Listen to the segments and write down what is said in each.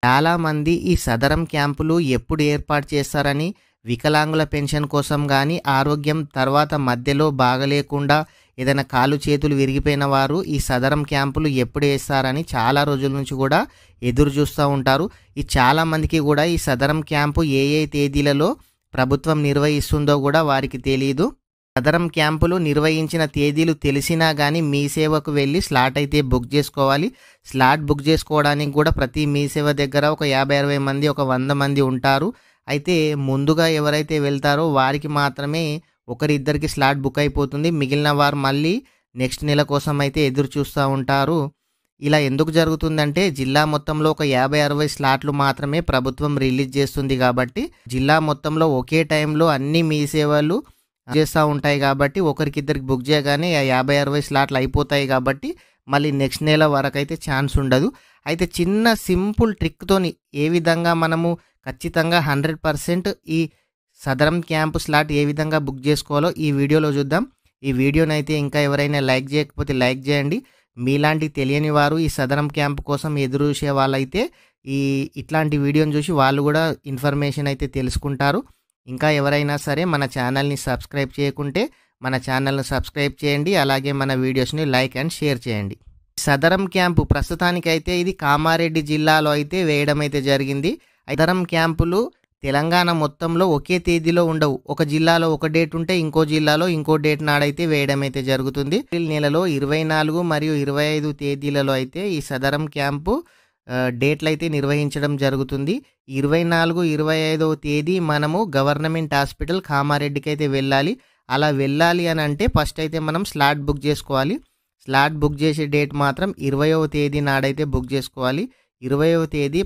చాలామంది ఈ సదరం క్యాంపులు ఎప్పుడు ఏర్పాటు చేస్తారని, వికలాంగుల పెన్షన్ కోసం గానీ, ఆరోగ్యం తర్వాత మధ్యలో బాగలేకుండా ఏదైనా కాళ్ళు చేతులు విరిగిపోయిన వారు ఈ సదరం క్యాంపులు ఎప్పుడు వేస్తారని చాలా రోజుల నుంచి కూడా ఎదురు చూస్తూ ఉంటారు. ఈ చాలామందికి కూడా ఈ సదరం క్యాంపు ఏ ఏ తేదీలలో ప్రభుత్వం నిర్వహిస్తుందో కూడా వారికి తెలియదు. సదరం క్యాంపులు నిర్వహించిన తేదీలు తెలిసినా కానీ మీ సేవకు వెళ్ళి స్లాట్ అయితే బుక్ చేసుకోవాలి. స్లాట్ బుక్ చేసుకోవడానికి కూడా ప్రతి మీ సేవ దగ్గర ఒక 50-60 మంది, ఒక 100 మంది ఉంటారు. అయితే ముందుగా ఎవరైతే వెళ్తారో వారికి మాత్రమే ఒకరిద్దరికి స్లాట్ బుక్ అయిపోతుంది. మిగిలిన వారు మళ్ళీ నెక్స్ట్ నెల కోసం అయితే ఎదురు చూస్తూ ఉంటారు. ఇలా ఎందుకు జరుగుతుందంటే జిల్లా మొత్తంలో ఒక 50-60 స్లాట్లు మాత్రమే ప్రభుత్వం రిలీజ్ చేస్తుంది కాబట్టి, జిల్లా మొత్తంలో ఒకే టైంలో అన్ని మీ సేవలు చేస్తూ ఉంటాయి కాబట్టి ఒకరికిద్దరికి బుక్ చేయగానే 50-60 స్లాట్లు అయిపోతాయి కాబట్టి మళ్ళీ నెక్స్ట్ నెల వరకు అయితే ఛాన్స్ ఉండదు. అయితే చిన్న సింపుల్ ట్రిక్తోని ఏ విధంగా మనము ఖచ్చితంగా 100% ఈ సదరం క్యాంపు స్లాట్ ఏ విధంగా బుక్ చేసుకోవాలో ఈ వీడియోలో చూద్దాం. ఈ వీడియోనైతే ఇంకా ఎవరైనా లైక్ చేయకపోతే లైక్ చేయండి. మీలాంటి తెలియని వారు ఈ సదరం క్యాంపు కోసం ఎదురు చూసే వాళ్ళైతే ఇట్లాంటి వీడియోని చూసి వాళ్ళు కూడా ఇన్ఫర్మేషన్ అయితే తెలుసుకుంటారు. ఇంకా ఎవరైనా సరే మన ఛానల్ని సబ్స్క్రైబ్ చేయకుంటే మన ఛానల్ని సబ్స్క్రైబ్ చేయండి. అలాగే మన వీడియోస్ని లైక్ అండ్ షేర్ చేయండి. సదరం క్యాంపు ప్రస్తుతానికైతే ఇది కామారెడ్డి జిల్లాలో అయితే వేయడం అయితే జరిగింది. సదరం క్యాంపులు తెలంగాణ మొత్తంలో ఒకే తేదీలో ఉండవు. ఒక జిల్లాలో ఒక డేట్ ఉంటే ఇంకో జిల్లాలో ఇంకో డేట్ నాడైతే వేయడం అయితే జరుగుతుంది. ఏప్రిల్ నెలలో 24 మరియు 25 తేదీలలో అయితే ఈ సదరం క్యాంపు డేట్లు అయితే నిర్వహించడం జరుగుతుంది. 24, 25వ తేదీ మనము గవర్నమెంట్ హాస్పిటల్ కామారెడ్డికి అయితే వెళ్ళాలి. అలా వెళ్ళాలి అని అంటే ఫస్ట్ అయితే మనం స్లాట్ బుక్ చేసుకోవాలి. స్లాట్ బుక్ చేసే డేట్ మాత్రం 20వ తేదీ నాడైతే బుక్ చేసుకోవాలి. 20వ తేదీ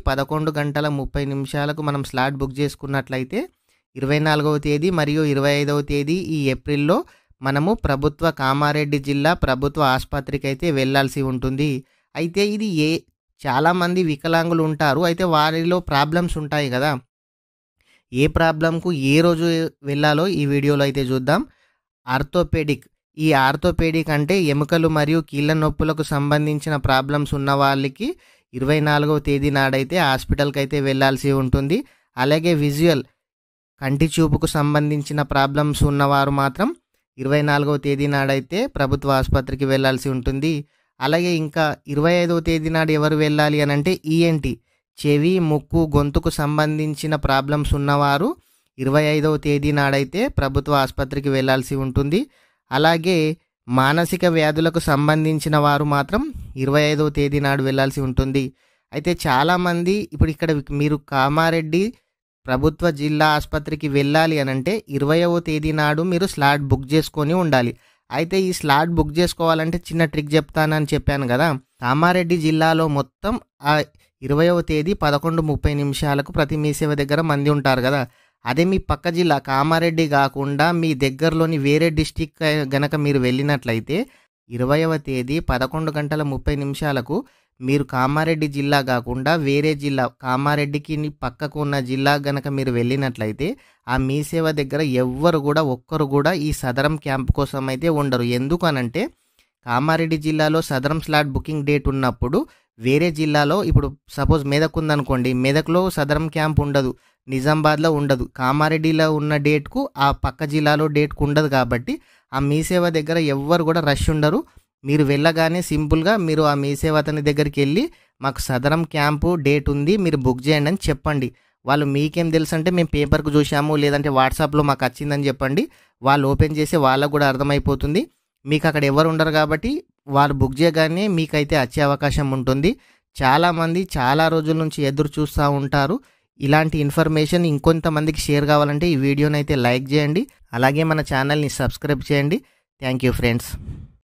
11:30 మనం స్లాట్ బుక్ చేసుకున్నట్లయితే 24వ తేదీ మరియు 25వ తేదీ ఈ ఏప్రిల్లో మనము కామారెడ్డి జిల్లా ప్రభుత్వ ఆసుపత్రికి అయితే వెళ్ళాల్సి ఉంటుంది. అయితే ఇది చాలామంది వికలాంగులు ఉంటారు. అయితే వారిలో ప్రాబ్లమ్స్ ఉంటాయి కదా, ఏ ప్రాబ్లంకు ఏ రోజు వెళ్ళాలో ఈ వీడియోలో అయితే చూద్దాం. ఆర్థోపెడిక్. ఈ ఆర్థోపెడిక్ అంటే ఎముకలు మరియు కీళ్ళ నొప్పులకు సంబంధించిన ప్రాబ్లమ్స్ ఉన్న వాళ్ళకి 24వ తేదీ నాడైతే హాస్పిటల్కి అయితే వెళ్ళాల్సి ఉంటుంది. అలాగే విజువల్ కంటి చూపుకు సంబంధించిన ప్రాబ్లమ్స్ ఉన్నవారు మాత్రం 24వ తేదీ నాడైతే ప్రభుత్వ ఆసుపత్రికి వెళ్ళాల్సి ఉంటుంది. అలాగే ఇంకా 25వ తేదీ నాడు ఎవరు వెళ్ళాలి అని అంటే ఈఎన్టీ, చెవి, ముక్కు, గొంతుకు సంబంధించిన ప్రాబ్లమ్స్ ఉన్నవారు 25వ తేదీ నాడైతే ప్రభుత్వ ఆసుపత్రికి వెళ్ళాల్సి ఉంటుంది. అలాగే మానసిక వ్యాధులకు సంబంధించిన వారు మాత్రం 25వ తేదీ నాడు వెళ్ళాల్సి ఉంటుంది. అయితే చాలామంది ఇప్పుడు ఇక్కడ మీరు కామారెడ్డి ప్రభుత్వ జిల్లా ఆసుపత్రికి వెళ్ళాలి అని అంటే 20వ తేదీ నాడు మీరు స్లాట్ బుక్ చేసుకొని ఉండాలి. అయితే ఈ స్లాట్ బుక్ చేసుకోవాలంటే చిన్న ట్రిక్ చెప్తానని చెప్పాను కదా, కామారెడ్డి జిల్లాలో మొత్తం ఆ 20వ తేదీ 11:30 ప్రతి మీ సేవ దగ్గర మంది ఉంటారు కదా. అదే మీ పక్క జిల్లా కామారెడ్డి కాకుండా మీ దగ్గరలోని వేరే డిస్టిక్ గనక మీరు వెళ్ళినట్లయితే 20వ తేదీ 11:30 మీరు కామారెడ్డి జిల్లా కాకుండా వేరే జిల్లా కామారెడ్డికి పక్కకు ఉన్న జిల్లా గనక మీరు వెళ్ళినట్లయితే ఆ మీ సేవ దగ్గర ఒక్కరు కూడా ఈ సదరం క్యాంప్ కోసం అయితే ఉండరు. ఎందుకనంటే కామారెడ్డి జిల్లాలో సదరం స్లాట్ బుకింగ్ డేట్ ఉన్నప్పుడు వేరే జిల్లాలో ఇప్పుడు సపోజ్ మెదక్ ఉందనుకోండి, మెదక్లో సదరం క్యాంప్ ఉండదు, నిజామాబాద్లో ఉండదు, కామారెడ్డిలో ఉన్న డేట్కు ఆ పక్క జిల్లాలో డేట్కు ఉండదు. కాబట్టి ఆ మీ సేవ దగ్గర ఎవ్వరు కూడా రష్ ఉండరు. మీరు వెళ్ళగానే సింపుల్గా మీరు ఆ మీ సేవ అతని దగ్గరికి వెళ్ళి మాకు సదరం క్యాంపు డేట్ ఉంది మీరు బుక్ చేయండి అని చెప్పండి. వాళ్ళు మీకేం తెలుసు అంటే మేము పేపర్కు చూసాము లేదంటే వాట్సాప్లో మాకు వచ్చిందని చెప్పండి. వాళ్ళు ఓపెన్ చేసి వాళ్ళకు కూడా అర్థమైపోతుంది. మీకు అక్కడ ఎవరు ఉండరు కాబట్టి వాళ్ళు బుక్ చేయగానే మీకైతే వచ్చే అవకాశం ఉంటుంది. చాలామంది చాలా రోజుల నుంచి ఎదురు చూస్తూ ఉంటారు. ఇలాంటి ఇన్ఫర్మేషన్ ఇంకొంతమందికి షేర్ కావాలంటే ఈ వీడియోని అయితే లైక్ చేయండి. అలాగే మన ఛానల్ని సబ్స్క్రైబ్ చేయండి. Thank you friends.